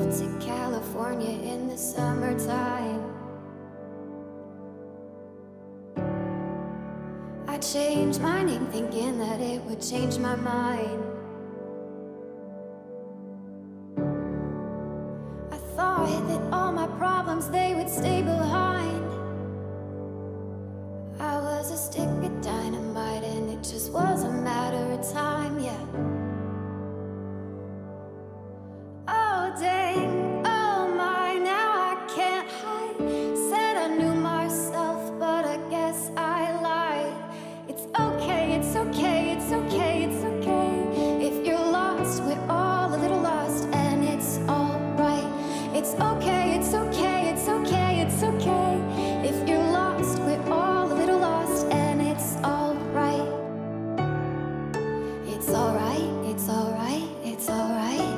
to California in the summertime. I changed my name thinking that it would change my mind. I thought that all my problems, they would stay behind. I was a stick of dynamite and it just was a matter of time, yeah. Oh dang, oh my, now I can't hide. Said I knew myself, but I guess I lied. It's okay, it's okay, it's okay, it's okay. If you're lost, we're all a little lost, and it's alright. It's okay, it's okay, it's okay, it's okay. If you're lost, we're all a little lost, and it's alright. It's alright, it's alright, it's alright.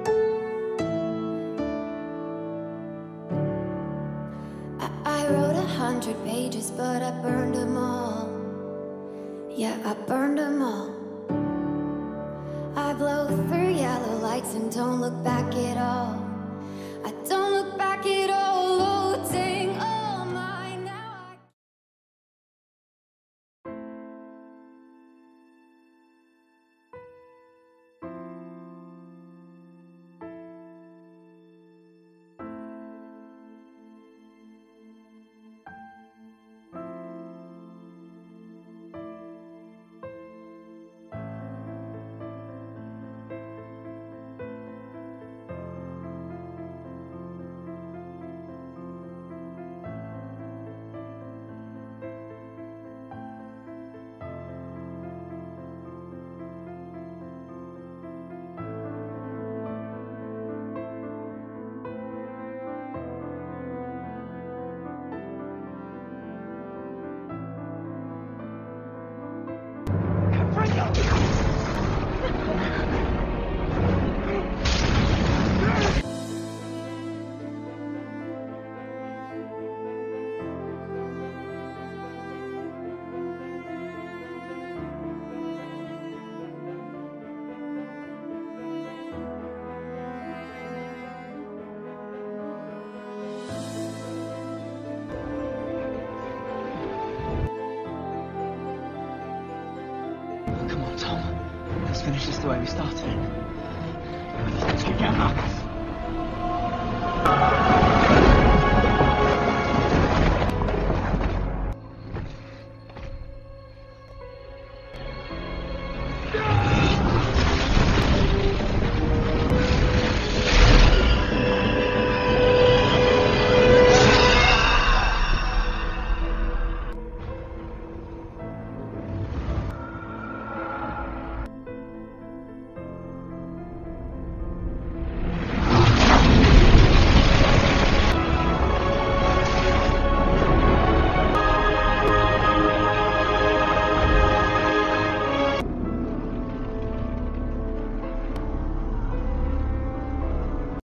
I wrote 100 pages, but I burned them all. Yeah, I burned them all. I blow through yellow lights and don't look back at all. I don't look back at all. Oh dang, oh my, now I... Come on, Tom. Let's finish this the way we started. Let's get out.